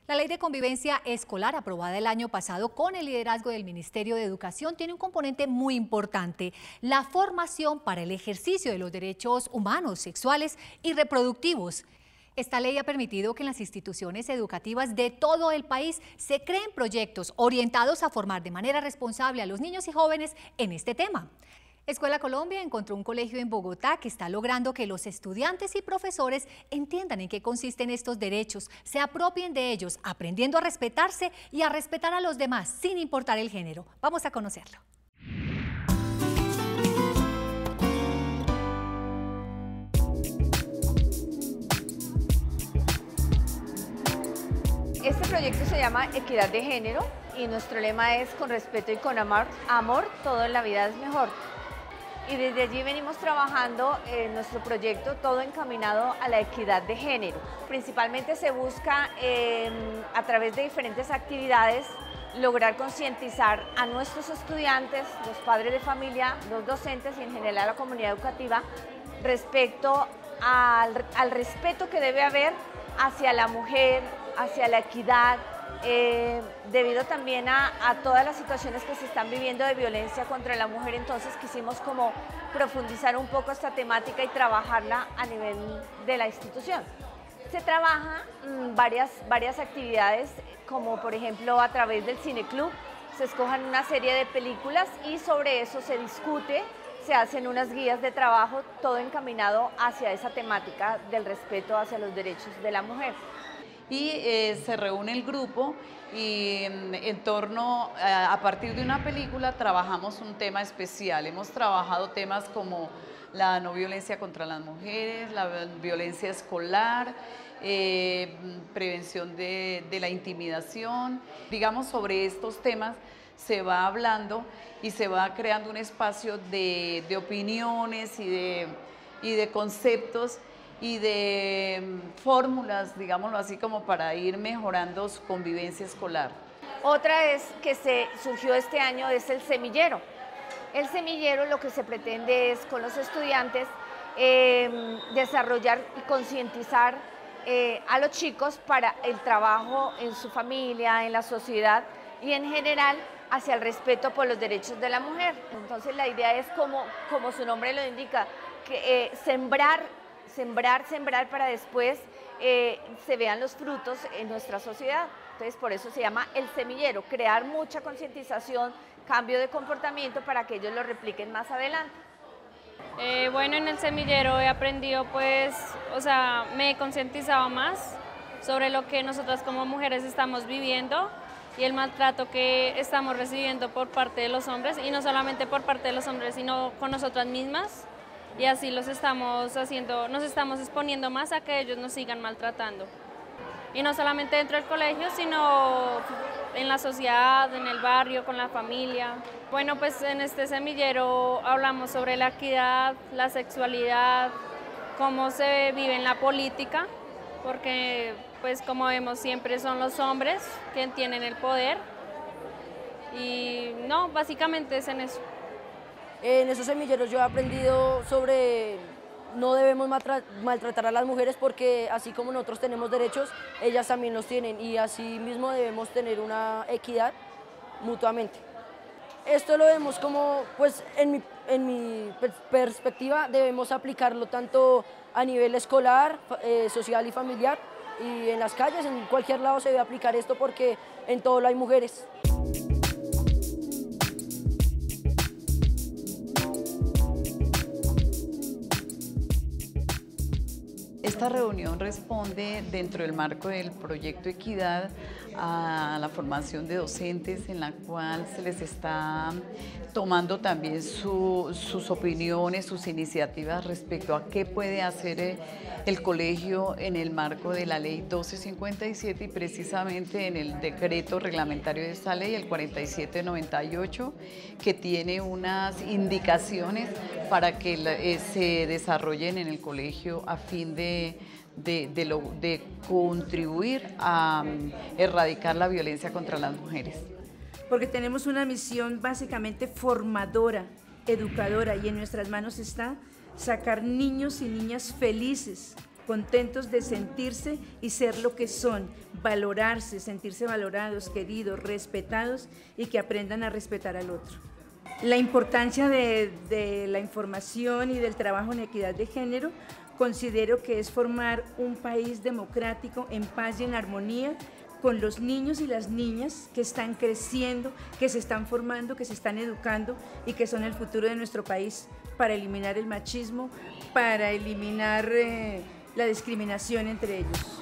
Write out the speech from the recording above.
La Ley de Convivencia Escolar, aprobada el año pasado con el liderazgo del Ministerio de Educación, tiene un componente muy importante: la formación para el ejercicio de los derechos humanos, sexuales y reproductivos. Esta ley ha permitido que en las instituciones educativas de todo el país se creen proyectos orientados a formar de manera responsable a los niños y jóvenes en este tema. Escuela Colombia encontró un colegio en Bogotá que está logrando que los estudiantes y profesores entiendan en qué consisten estos derechos, se apropien de ellos, aprendiendo a respetarse y a respetar a los demás, sin importar el género. Vamos a conocerlo. Este proyecto se llama Equidad de Género y nuestro lema es: con respeto y con amor, todo en la vida es mejor. Y desde allí venimos trabajando en nuestro proyecto todo encaminado a la equidad de género. Principalmente se busca a través de diferentes actividades lograr concientizar a nuestros estudiantes, los padres de familia, los docentes y en general a la comunidad educativa respecto al respeto que debe haber hacia la mujer, hacia la equidad, debido también a todas las situaciones que se están viviendo de violencia contra la mujer. Entonces quisimos como profundizar un poco esta temática y trabajarla a nivel de la institución. Se trabaja varias actividades, como por ejemplo a través del cineclub, se escojan una serie de películas y sobre eso se discute, se hacen unas guías de trabajo, todo encaminado hacia esa temática del respeto hacia los derechos de la mujer. Y se reúne el grupo y en torno, a partir de una película, trabajamos un tema especial. Hemos trabajado temas como la no violencia contra las mujeres, la violencia escolar, prevención de la intimidación. Digamos, sobre estos temas se va hablando y se va creando un espacio de opiniones y de conceptos y de fórmulas, digámoslo así, como para ir mejorando su convivencia escolar. Otra es que surgió este año es el semillero. El semillero, lo que se pretende es con los estudiantes desarrollar y concientizar a los chicos para el trabajo en su familia, en la sociedad y en general hacia el respeto por los derechos de la mujer. Entonces la idea es, como su nombre lo indica, que sembrar para después se vean los frutos en nuestra sociedad. Entonces por eso se llama el semillero, crear mucha concientización, cambio de comportamiento para que ellos lo repliquen más adelante. Bueno, en el semillero he aprendido, me he concientizado más sobre lo que nosotras como mujeres estamos viviendo y el maltrato que estamos recibiendo por parte de los hombres, y no solamente por parte de los hombres, sino con nosotras mismas. Y así nos estamos exponiendo más a que ellos nos sigan maltratando. Y no solamente dentro del colegio, sino en la sociedad, en el barrio, con la familia. Bueno, pues en este semillero hablamos sobre la equidad, la sexualidad, cómo se vive en la política, porque pues como vemos siempre son los hombres quienes tienen el poder. Y no, básicamente es en eso. En esos semilleros yo he aprendido sobre no debemos maltratar a las mujeres, porque así como nosotros tenemos derechos, ellas también los tienen, y así mismo debemos tener una equidad mutuamente. Esto lo vemos como, pues en mi perspectiva, debemos aplicarlo tanto a nivel escolar, social y familiar, y en las calles, en cualquier lado se debe aplicar esto, porque en todo lo hay mujeres. Esta reunión responde, dentro del marco del proyecto Equidad, a la formación de docentes, en la cual se les está tomando también sus opiniones, sus iniciativas respecto a qué puede hacer el colegio en el marco de la Ley 1257 y precisamente en el decreto reglamentario de esta ley, el 4798, que tiene unas indicaciones para que se desarrollen en el colegio a fin de contribuir a erradicar la violencia contra las mujeres. Porque tenemos una misión básicamente formadora, educadora, y en nuestras manos está sacar niños y niñas felices, contentos de sentirse y ser lo que son, valorarse, sentirse valorados, queridos, respetados y que aprendan a respetar al otro. La importancia de la información y del trabajo en equidad de género, considero que es formar un país democrático en paz y en armonía con los niños y las niñas que están creciendo, que se están formando, que se están educando y que son el futuro de nuestro país, para eliminar el machismo, para eliminar la discriminación entre ellos.